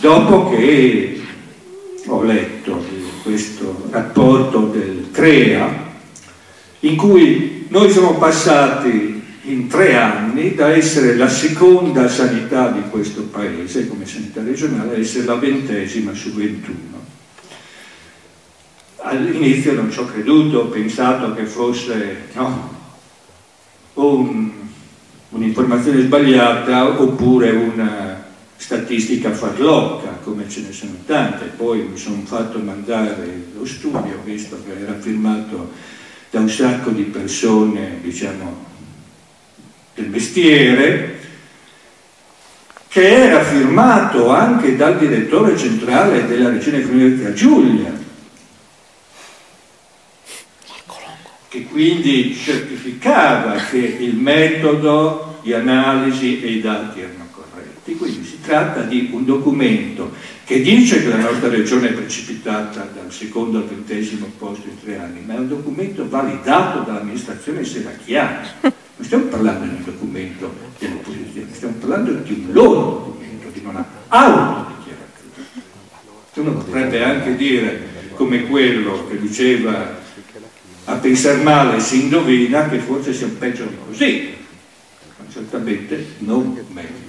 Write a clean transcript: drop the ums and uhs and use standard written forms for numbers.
dopo che ho letto questo rapporto del CREA, in cui noi siamo passati in 3 anni da essere la seconda sanità di questo paese come sanità regionale a essere la 20ª su 21. All'inizio non ci ho creduto, ho pensato che fosse un'informazione sbagliata oppure una statistica farlocca, come ce ne sono tante. Poi mi sono fatto mandare lo studio, visto che era firmato da un sacco di persone, diciamo, del mestiere, che era firmato anche dal direttore centrale della Regione Friuli Giulia, che quindi certificava che il metodo di analisi e i dati erano corretti. Quindi si tratta di un documento che dice che la nostra regione è precipitata dal secondo al 20° posto in 3 anni, ma è un documento validato dall'amministrazione serracchiana. Non stiamo parlando di un documento dell'opposizione, stiamo parlando di un loro documento, di una autodichiarazione. Uno potrebbe anche dire, come quello che diceva a pensare male si indovina, che forse sia peggio di così, ma certamente non meglio.